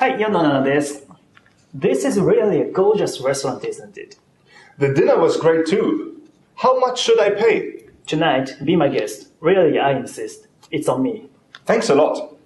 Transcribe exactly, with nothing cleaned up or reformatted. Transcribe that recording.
はい、よんのななです。This is really a gorgeous restaurant, isn't it? The dinner was great too. How much should I pay? Tonight, be my guest. Really, I insist. It's on me. Thanks a lot.